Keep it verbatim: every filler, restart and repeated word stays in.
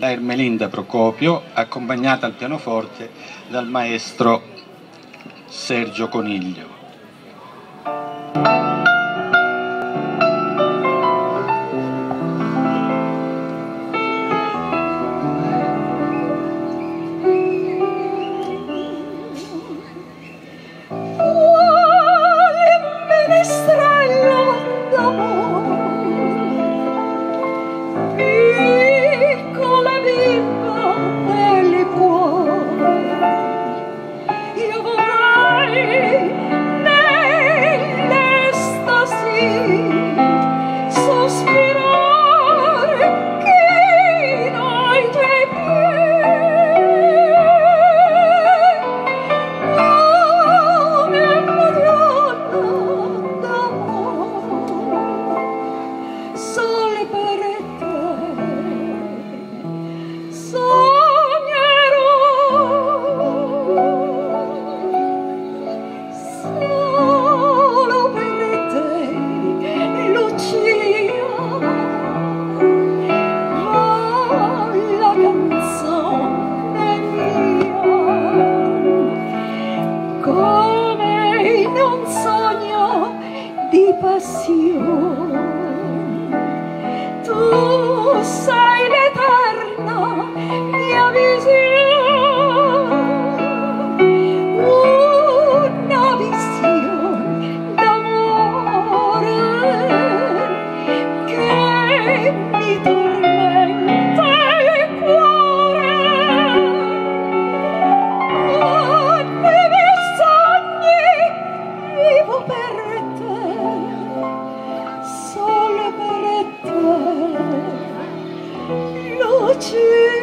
da Ermelinda Procopio, accompagnata al pianoforte dal maestro Sergio Coniglio. Tu sei l'eterna mia visione, una visione d'amore che mi tormenta il cuore. Oh, nei miei sogni vivo per te, solo per te, luce.